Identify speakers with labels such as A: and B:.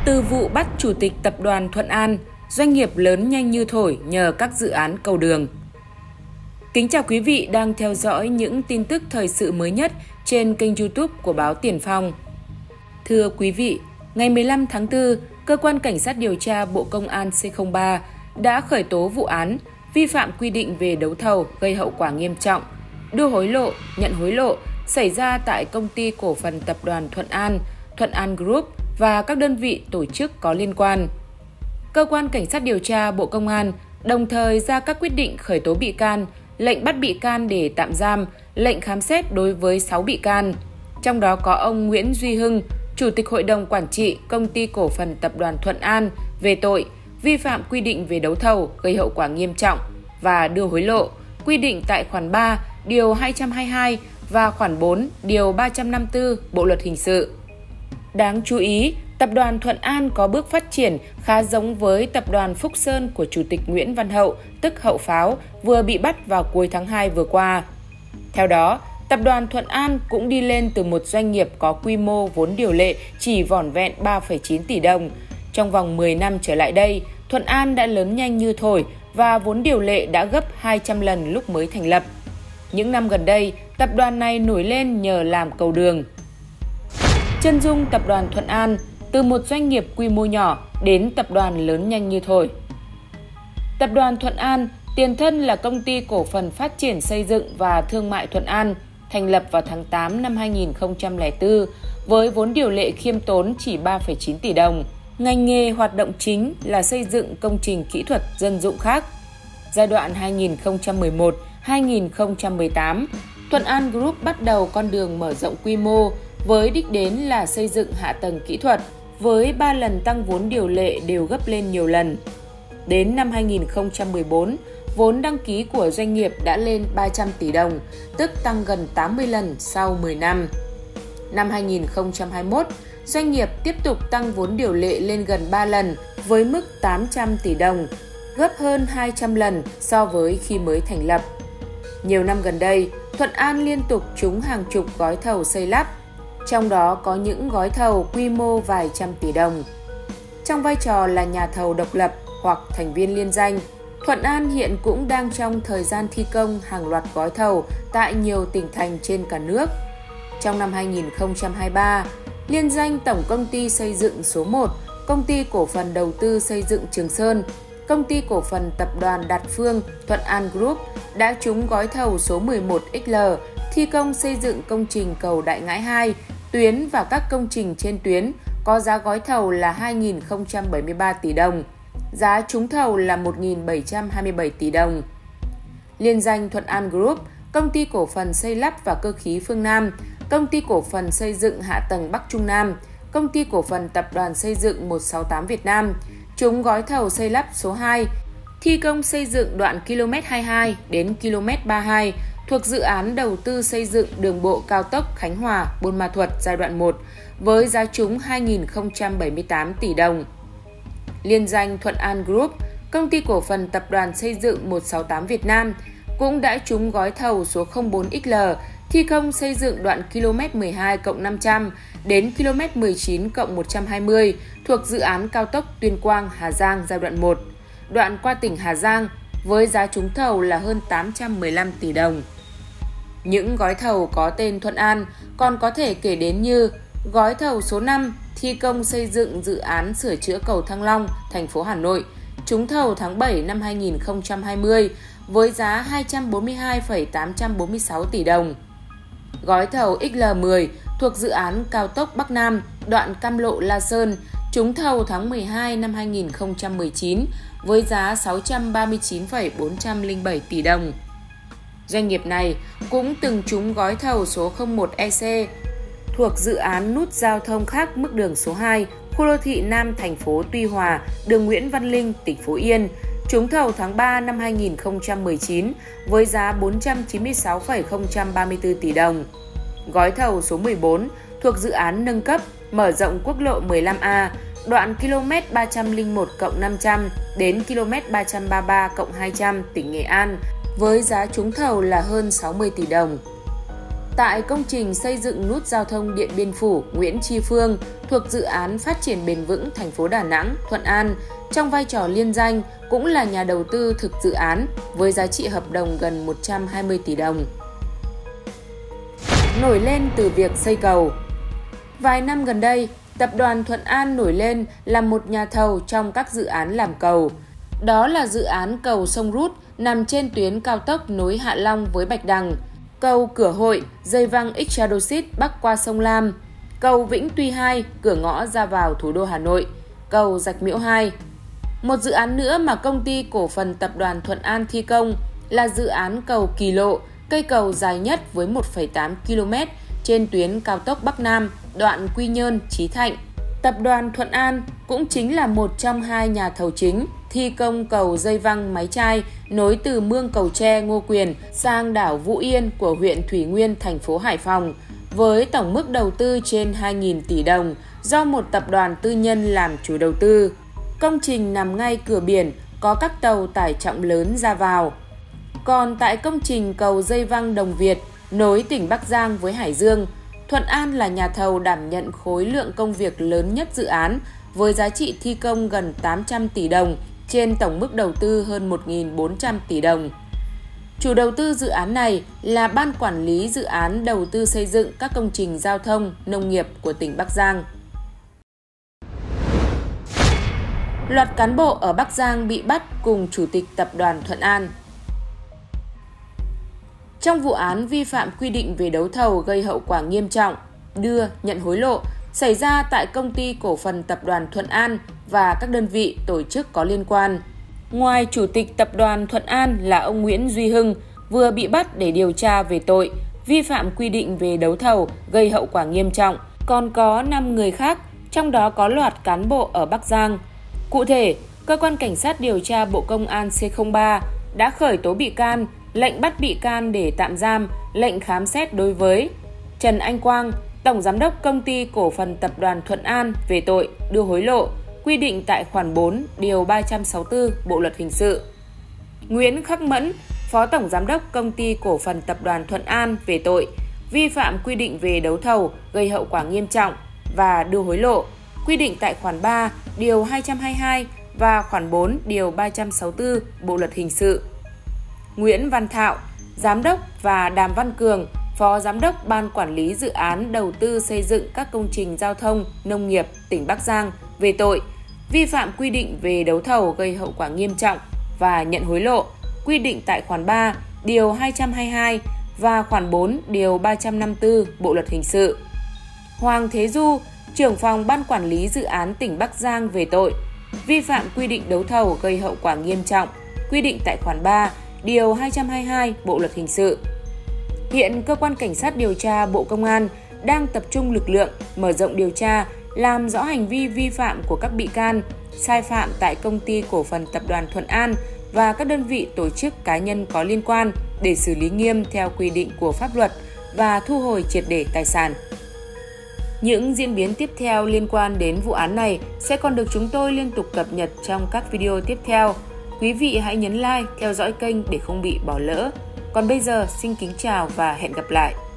A: Từ vụ bắt Chủ tịch Tập đoàn Thuận An, doanh nghiệp lớn nhanh như thổi nhờ các dự án cầu đường. Kính chào quý vị đang theo dõi những tin tức thời sự mới nhất trên kênh YouTube của báo Tiền Phong. Thưa quý vị, ngày 15 tháng 4, Cơ quan Cảnh sát điều tra Bộ Công an C03 đã khởi tố vụ án vi phạm quy định về đấu thầu gây hậu quả nghiêm trọng, đưa hối lộ, nhận hối lộ xảy ra tại Công ty Cổ phần Tập đoàn Thuận An Group và các đơn vị tổ chức có liên quan. Cơ quan Cảnh sát điều tra Bộ Công an đồng thời ra các quyết định khởi tố bị can, lệnh bắt bị can để tạm giam, lệnh khám xét đối với 6 bị can. Trong đó có ông Nguyễn Duy Hưng, Chủ tịch Hội đồng Quản trị Công ty Cổ phần Tập đoàn Thuận An về tội vi phạm quy định về đấu thầu gây hậu quả nghiêm trọng và đưa hối lộ, quy định tại khoản 3, điều 222 và khoản 4, điều 354 Bộ Luật Hình sự. Đáng chú ý, Tập đoàn Thuận An có bước phát triển khá giống với Tập đoàn Phúc Sơn của Chủ tịch Nguyễn Văn Hậu, tức Hậu Pháo, vừa bị bắt vào cuối tháng 2 vừa qua. Theo đó, Tập đoàn Thuận An cũng đi lên từ một doanh nghiệp có quy mô vốn điều lệ chỉ vỏn vẹn 3,9 tỷ đồng. Trong vòng 10 năm trở lại đây, Thuận An đã lớn nhanh như thổi và vốn điều lệ đã gấp 200 lần lúc mới thành lập. Những năm gần đây, tập đoàn này nổi lên nhờ làm cầu đường. Chân dung Tập đoàn Thuận An, từ một doanh nghiệp quy mô nhỏ đến tập đoàn lớn nhanh như thổi. Tập đoàn Thuận An, tiền thân là Công ty Cổ phần Phát triển Xây dựng và Thương mại Thuận An, thành lập vào tháng 8 năm 2004 với vốn điều lệ khiêm tốn chỉ 3,9 tỷ đồng. Ngành nghề hoạt động chính là xây dựng công trình kỹ thuật dân dụng khác. Giai đoạn 2011-2018, Thuận An Group bắt đầu con đường mở rộng quy mô với đích đến là xây dựng hạ tầng kỹ thuật, với 3 lần tăng vốn điều lệ đều gấp lên nhiều lần. Đến năm 2014, vốn đăng ký của doanh nghiệp đã lên 300 tỷ đồng, tức tăng gần 80 lần sau 10 năm. Năm 2021, doanh nghiệp tiếp tục tăng vốn điều lệ lên gần 3 lần với mức 800 tỷ đồng, gấp hơn 200 lần so với khi mới thành lập. Nhiều năm gần đây, Thuận An liên tục trúng hàng chục gói thầu xây lắp, trong đó có những gói thầu quy mô vài trăm tỷ đồng. Trong vai trò là nhà thầu độc lập hoặc thành viên liên danh, Thuận An hiện cũng đang trong thời gian thi công hàng loạt gói thầu tại nhiều tỉnh thành trên cả nước. Trong năm 2023, liên danh Tổng Công ty Xây dựng số 1, Công ty Cổ phần Đầu tư Xây dựng Trường Sơn, Công ty Cổ phần Tập đoàn Đạt Phương Thuận An Group đã trúng gói thầu số 11XL, thi công xây dựng công trình cầu Đại Ngãi 2, tuyến và các công trình trên tuyến có giá gói thầu là 2.073 tỷ đồng, giá trúng thầu là 1.727 tỷ đồng. Liên danh Thuận An Group, Công ty Cổ phần Xây lắp và Cơ khí Phương Nam, Công ty Cổ phần Xây dựng Hạ tầng Bắc Trung Nam, Công ty Cổ phần Tập đoàn Xây dựng 168 Việt Nam, trúng gói thầu xây lắp số 2, thi công xây dựng đoạn km 22 đến km 32 thuộc dự án đầu tư xây dựng đường bộ cao tốc Khánh Hòa - Buôn Ma Thuột giai đoạn 1 với giá trúng 2.078 tỷ đồng. Liên danh Thuận An Group, Công ty Cổ phần Tập đoàn Xây dựng 168 Việt Nam cũng đã trúng gói thầu số 04XL, thi công xây dựng đoạn km 12+500 đến km 19+120 thuộc dự án cao tốc Tuyên Quang - Hà Giang giai đoạn 1, đoạn qua tỉnh Hà Giang với giá trúng thầu là hơn 815 tỷ đồng. Những gói thầu có tên Thuận An còn có thể kể đến như gói thầu số 5 thi công xây dựng dự án sửa chữa cầu Thăng Long, thành phố Hà Nội, trúng thầu tháng 7 năm 2020 với giá 242,846 tỷ đồng. Gói thầu XL10 thuộc dự án cao tốc Bắc Nam, đoạn Cam Lộ - La Sơn, trúng thầu tháng 12 năm 2019 với giá 639,407 tỷ đồng. Doanh nghiệp này cũng từng trúng gói thầu số 01EC thuộc dự án nút giao thông khác mức đường số 2, khu đô thị Nam thành phố Tuy Hòa, đường Nguyễn Văn Linh, tỉnh Phú Yên, trúng thầu tháng 3 năm 2019 với giá 496,034 tỷ đồng. Gói thầu số 14 thuộc dự án nâng cấp, mở rộng quốc lộ 15A, đoạn km 301+500 đến km 333+200 tỉnh Nghệ An với giá trúng thầu là hơn 60 tỷ đồng. tại công trình xây dựng nút giao thông Điện Biên Phủ Nguyễn Tri Phương thuộc dự án phát triển bền vững thành phố Đà Nẵng, Thuận An, trong vai trò liên danh cũng là nhà đầu tư thực dự án với giá trị hợp đồng gần 120 tỷ đồng. Nổi lên từ việc xây cầu. Vài năm gần đây, Tập đoàn Thuận An nổi lên là một nhà thầu trong các dự án làm cầu. Đó là dự án cầu sông Rút nằm trên tuyến cao tốc nối Hạ Long với Bạch Đằng, cầu Cửa Hội, dây văng Extradosit bắc qua sông Lam, cầu Vĩnh Tuy 2, cửa ngõ ra vào thủ đô Hà Nội, cầu Rạch Miễu 2. Một dự án nữa mà công ty cổ phần Tập đoàn Thuận An thi công là dự án cầu Kỳ Lộ, cây cầu dài nhất với 1,8 km trên tuyến cao tốc Bắc Nam, đoạn Quy Nhơn - Chí Thạnh. Tập đoàn Thuận An cũng chính là một trong hai nhà thầu chính thi công cầu dây văng máy chai nối từ mương Cầu Tre - Ngô Quyền sang đảo Vũ Yên của huyện Thủy Nguyên, thành phố Hải Phòng, với tổng mức đầu tư trên 2.000 tỷ đồng do một tập đoàn tư nhân làm chủ đầu tư. Công trình nằm ngay cửa biển, có các tàu tải trọng lớn ra vào. Còn tại công trình cầu dây văng Đồng Việt nối tỉnh Bắc Giang với Hải Dương, Thuận An là nhà thầu đảm nhận khối lượng công việc lớn nhất dự án với giá trị thi công gần 800 tỷ đồng trên tổng mức đầu tư hơn 1.400 tỷ đồng. Chủ đầu tư dự án này là Ban Quản lý Dự án Đầu tư xây dựng các công trình giao thông, nông nghiệp của tỉnh Bắc Giang. Loạt cán bộ ở Bắc Giang bị bắt cùng Chủ tịch Tập đoàn Thuận An. Trong vụ án vi phạm quy định về đấu thầu gây hậu quả nghiêm trọng, đưa, nhận hối lộ xảy ra tại Công ty Cổ phần Tập đoàn Thuận An và các đơn vị tổ chức có liên quan. Ngoài Chủ tịch Tập đoàn Thuận An là ông Nguyễn Duy Hưng vừa bị bắt để điều tra về tội vi phạm quy định về đấu thầu gây hậu quả nghiêm trọng, còn có 5 người khác, trong đó có loạt cán bộ ở Bắc Giang. Cụ thể, Cơ quan Cảnh sát điều tra Bộ Công an C03 đã khởi tố bị can, lệnh bắt bị can để tạm giam, lệnh khám xét đối với Trần Anh Quang, Tổng Giám đốc Công ty Cổ phần Tập đoàn Thuận An về tội đưa hối lộ, quy định tại khoản 4, điều 364 Bộ Luật Hình sự. Nguyễn Khắc Mẫn, Phó Tổng Giám đốc Công ty Cổ phần Tập đoàn Thuận An về tội vi phạm quy định về đấu thầu gây hậu quả nghiêm trọng và đưa hối lộ, quy định tại khoản 3, điều 222 và khoản 4, điều 364 Bộ Luật Hình sự. Nguyễn Văn Thạo, Giám đốc và Đàm Văn Cường, Phó Giám đốc Ban Quản lý Dự án Đầu tư xây dựng các công trình giao thông, nông nghiệp tỉnh Bắc Giang về tội vi phạm quy định về đấu thầu gây hậu quả nghiêm trọng và nhận hối lộ, quy định tại khoản 3, điều 222 và khoản 4, điều 354 Bộ Luật Hình sự. Hoàng Thế Du, Trưởng phòng Ban Quản lý Dự án tỉnh Bắc Giang về tội vi phạm quy định đấu thầu gây hậu quả nghiêm trọng, quy định tại khoản 3, điều 222 Bộ Luật Hình sự. Hiện Cơ quan Cảnh sát điều tra Bộ Công an đang tập trung lực lượng mở rộng điều tra, làm rõ hành vi vi phạm của các bị can, sai phạm tại Công ty Cổ phần Tập đoàn Thuận An và các đơn vị tổ chức cá nhân có liên quan để xử lý nghiêm theo quy định của pháp luật và thu hồi triệt để tài sản. Những diễn biến tiếp theo liên quan đến vụ án này sẽ còn được chúng tôi liên tục cập nhật trong các video tiếp theo. Quý vị hãy nhấn like, theo dõi kênh để không bị bỏ lỡ. Còn bây giờ, xin kính chào và hẹn gặp lại!